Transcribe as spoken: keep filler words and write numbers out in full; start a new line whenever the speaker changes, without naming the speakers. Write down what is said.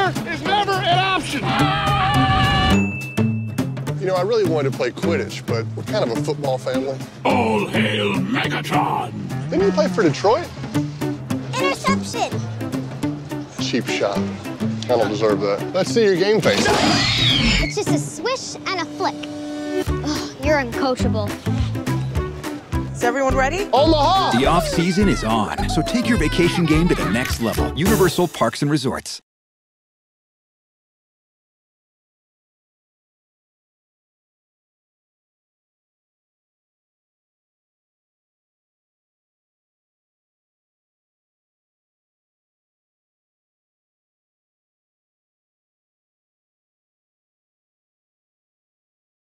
failure is never an option.
You know, I really wanted to play Quidditch, but we're kind of a football family.
All hail Megatron!
Didn't you play for Detroit?
Interception!
Cheap shot. I don't deserve that. Let's see your game face.
It's just a swish and a flick. Ugh, you're uncoachable.
Is everyone ready?
Omaha!
The off-season is on, so take your vacation game to the next level. Universal Parks and Resorts.